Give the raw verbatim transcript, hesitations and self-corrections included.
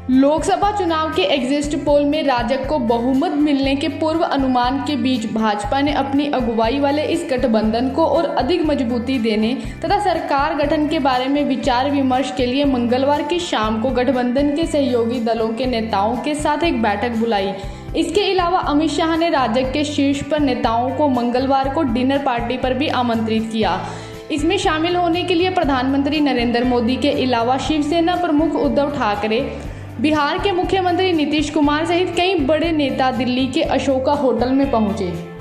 लोकसभा चुनाव के exit poll में राजग को बहुमत मिलने के पूर्व अनुमान के बीच भाजपा ने अपनी अगुवाई वाले इस गठबंधन को और अधिक मजबूती देने तथा सरकार गठन के बारे में विचार विमर्श के लिए मंगलवार की शाम को गठबंधन के सहयोगी दलों के नेताओं के साथ एक बैठक बुलाई। इसके अलावा अमित शाह ने राजग के शीर्ष पर नेताओं को मंगलवार को डिनर पार्टी पर भी आमंत्रित किया। इसमें शामिल होने के लिए प्रधानमंत्री नरेंद्र मोदी के अलावा शिवसेना प्रमुख उद्धव ठाकरे, बिहार के मुख्यमंत्री नीतीश कुमार सहित कई बड़े नेता दिल्ली के अशोका होटल में पहुंचे।